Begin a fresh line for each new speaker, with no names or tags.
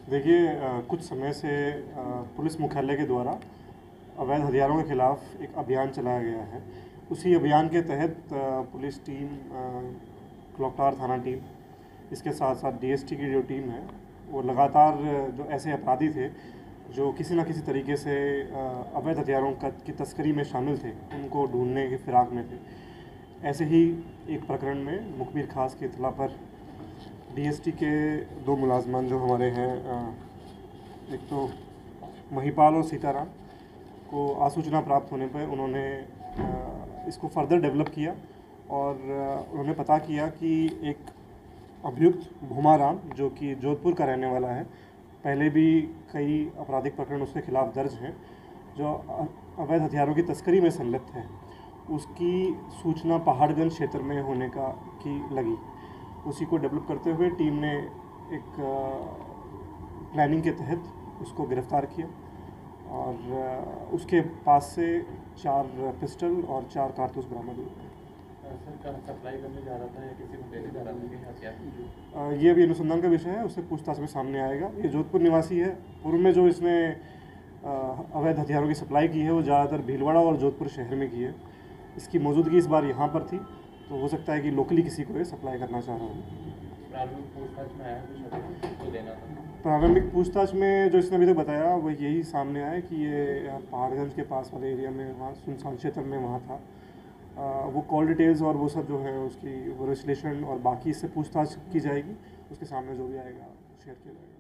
देखिए कुछ समय से पुलिस मुख्यालय के द्वारा अवैध हथियारों के खिलाफ एक अभियान चलाया गया है। उसी अभियान के तहत पुलिस टीम, क्लॉकटार थाना टीम, इसके साथ साथ डीएसटी की जो टीम है, वो लगातार जो ऐसे अपराधी थे जो किसी न किसी तरीके से अवैध हथियारों की तस्करी में शामिल थे, उनको ढूंढने की फिराक में थे। ऐसे ही एक प्रकरण में मुखबिर खास की इत्तला पर डीएसटी के दो मुलाजमान जो हमारे हैं, एक तो महिपाल और सीताराम को आसूचना प्राप्त होने पर उन्होंने इसको फर्दर डेवलप किया और उन्होंने पता किया कि एक अभियुक्त भूमाराम, जो कि जोधपुर का रहने वाला है, पहले भी कई आपराधिक प्रकरण उसके खिलाफ दर्ज हैं, जो अवैध हथियारों की तस्करी में संलिप्त है। उसकी सूचना पहाड़गंज क्षेत्र में होने की लगी। उसी को डेवलप करते हुए टीम ने एक प्लानिंग के तहत उसको गिरफ़्तार किया और उसके पास से 4 पिस्टल और 4 कारतूस बरामद हुए।
सर सप्लाई करने जा रहा था या किसी को देने जा रहा था कि हथियार?
ये अभी अनुसंधान का विषय है, उससे पूछताछ में सामने आएगा। ये जोधपुर निवासी है। पूर्व में जो इसने अवैध हथियारों की सप्लाई की है वो ज़्यादातर भीलवाड़ा और जोधपुर शहर में की है। इसकी मौजूदगी इस बार यहाँ पर थी, तो हो सकता है कि लोकली किसी को ये सप्लाई करना चाह रहा हो।
प्रारंभिक पूछताछ में आया कुछ को देना था?
प्रारंभिक पूछताछ में जो इसने अभी तक बताया वो यही सामने आया कि ये पहाड़गंज के पास वाले एरिया में, वहाँ सुनसान क्षेत्र में वहाँ था। वो कॉल डिटेल्स और वो सब जो है उसकी वो विश्लेषण और बाकी इससे पूछताछ की जाएगी। उसके सामने जो भी आएगा शेयर किया जाएगा।